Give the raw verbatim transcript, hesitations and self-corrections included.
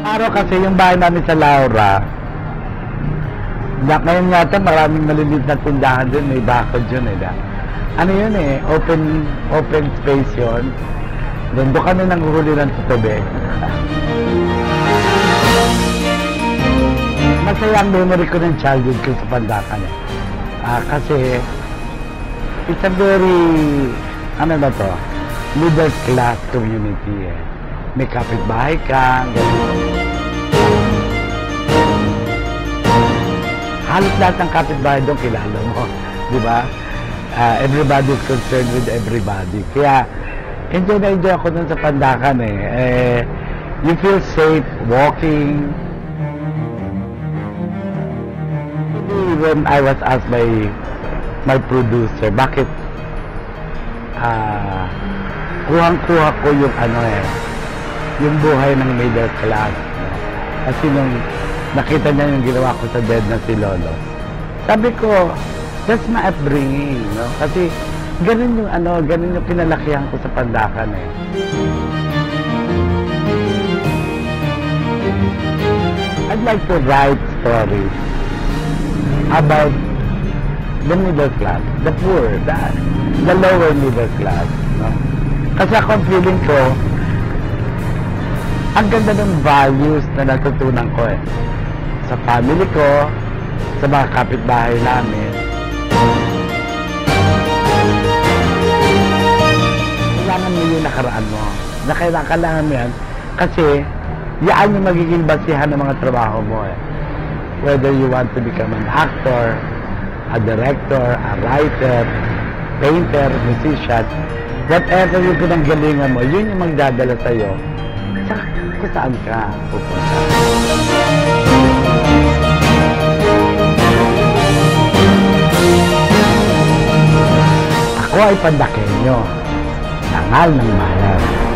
Araw kasi yung bahay namin sa Laura, na, ngayon yata maraming maliliit na tindahan din, may bakod yun eh. Da. Ano yun eh, open open space yun. Doon doon kami nanguhuli ng tutubig. Masaya ang memory ko ng childhood ko sa Pandacan eh. Ah, kasi it's a very, ano na to, middle class community eh. May kapitbahay ka, gano'n. Halos lahat ng kapitbahay doon kilala mo, di ba? Uh, everybody's concerned with everybody. Kaya, enjoy na enjoy ako dun sa Pandacan eh. eh. You feel safe walking. When I was asked by my producer, bakit uh, kuhang-kuha ko yung ano eh, yung buhay ng middle class. No? Kasi nung nakita niya yung ginawa ko sa dead na si Lolo, sabi ko, that's my upbringing, no? Kasi ganun yung ano, ganun yung pinalakihan ko sa Pandacan eh. I'd like to write stories about the middle class, the poor, the, the lower middle class, no? Kasi ako feeling ko, ang ganda ng values na natutunan ko eh. Sa family ko, sa mga kapitbahay namin. Kailangan mo yung nakaraan mo. Na kailangan mo yan. Kasi, yan yung magiging basihan ng mga trabaho mo eh. Whether you want to become an actor, a director, a writer, painter, musician, whatever yung pinanggalingan mo, yun yung magdadala sa'yo sa kung saan ka pupunta. Ako ay Pandaqueño, dangal ng bayan.